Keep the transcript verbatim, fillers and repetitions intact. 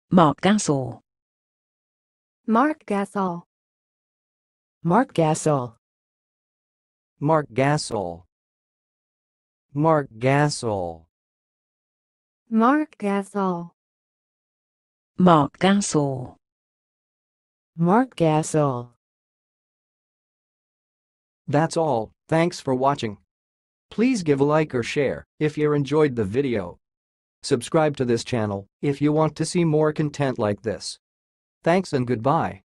Marc Gasol. Marc Gasol. Marc Gasol. Marc Gasol. Marc Gasol. Marc Gasol. Marc Gasol. Marc Gasol. That's all, thanks for watching. Please give a like or share if you enjoyed the video. Subscribe to this channel if you want to see more content like this. Thanks and goodbye.